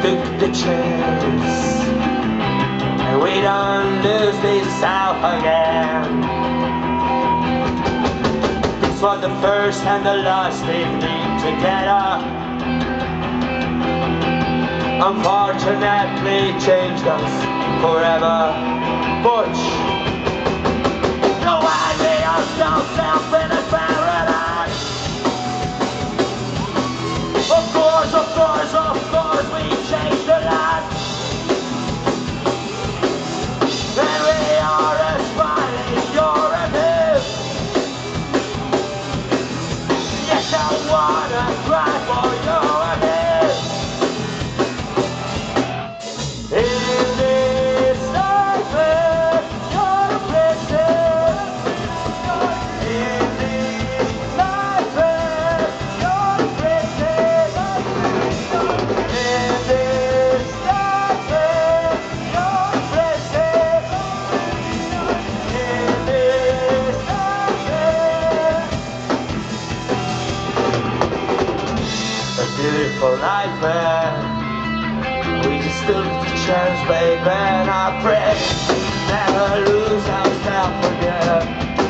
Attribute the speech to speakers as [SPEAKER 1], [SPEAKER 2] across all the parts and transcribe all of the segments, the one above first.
[SPEAKER 1] took the chance, and we don't lose this out again. This was the first and the last evening together. Unfortunately changed us forever. Butch, no idea of self in a paradise. Of course, we changed a lot. And we are as fine as you're a hip. Yes, I wanna cry for your hip. In this life, you're a princess. In this life, you're a princess. In this life, you're a princess. In this life, a beautiful life, we just took the chance, baby, and I pray never lose ourselves again.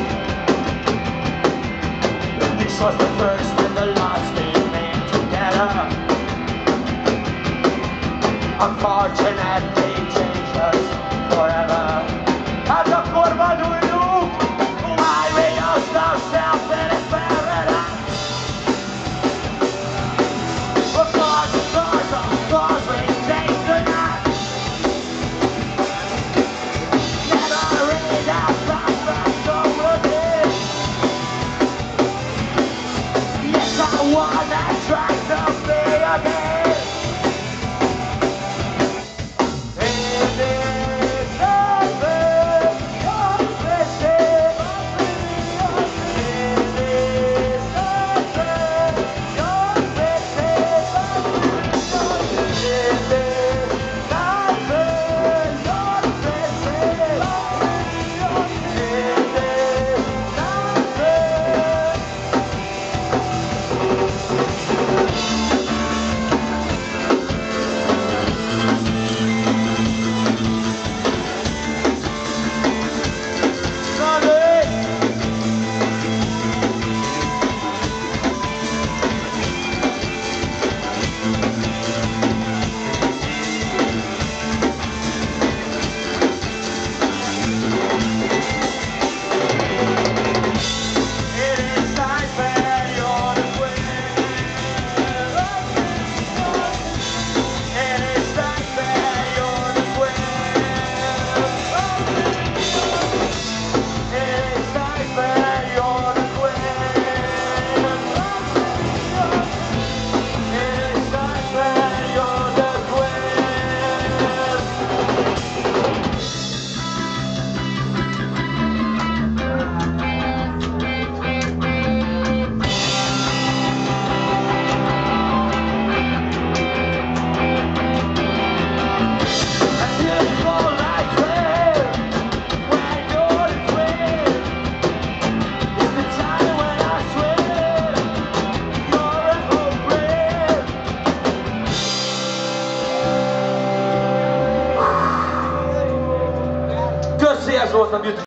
[SPEAKER 1] This was the first and the last evening together. Unfortunately changed us forever. As a curva do you, why we lost ourselves in a paradise. Of course, we changed the night. Never read our thoughts back over this. Yes, I wanna try to be again. In this life, you're a princess. In this life, you're a princess. In this life, you're a princess. In Köszi, ez volt a beautiful.